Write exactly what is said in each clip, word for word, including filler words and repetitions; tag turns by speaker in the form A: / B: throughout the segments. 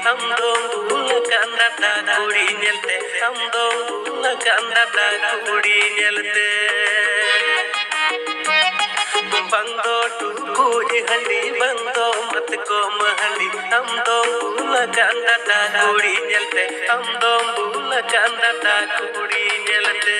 A: am dong bula kanda da kudi nyelte am dong bula kanda da kudi nyelte bando tu kudi handi bando mat ko mahandi am dong bula kanda da kudi nyelte am dong bula kanda da kudi nyelte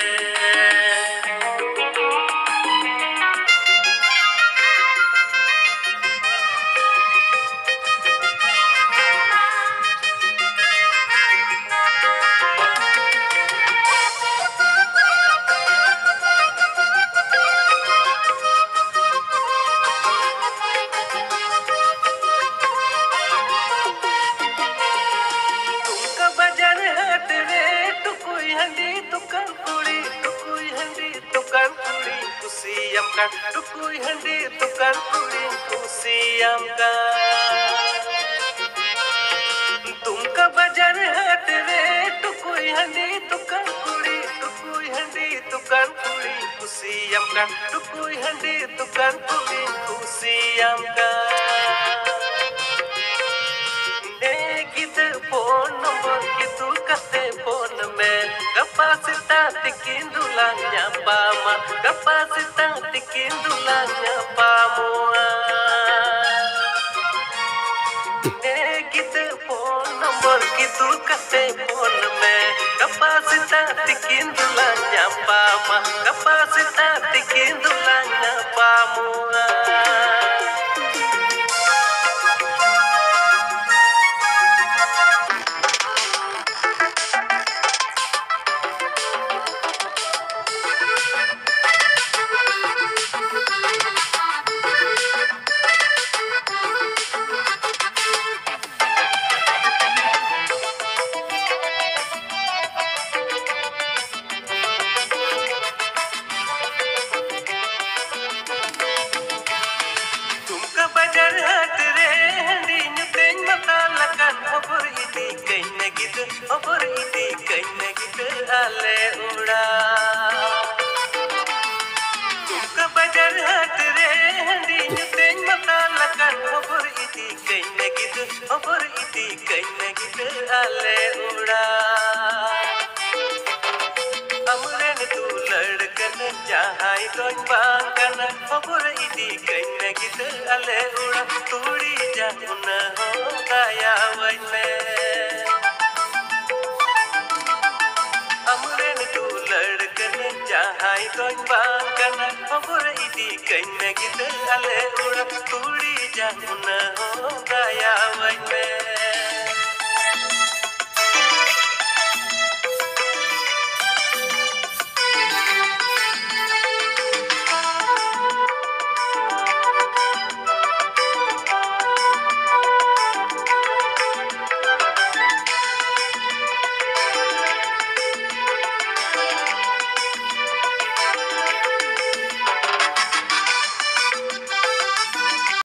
A: Tukui handi tukar kuri kusiyam ka tumka bajar hat re tukui handi tukar kuri tukui handi tukar kuri kusiyam ka tukui handi tukar kuri kusiyam ka negid phone number kitu kate phone mein kapasita tikindulanya pama kapasita tikindulanya pamua negid phone number kitu kate phone mein kapasita tikindulanya pama kapasita tikindulanya pamua Over iti kanya kita ale uda tumka bajar hat re handi nyuteng mata lakan over iti kanya kita over iti kanya kita ale uda amren tu ladkan jahai kon bangkan over iti kanya kita ale uda turi jahuna ho daya waine amren tu ladkan jahai kon bangkan over iti kanya kita ale uda turi jahuna ho daya waine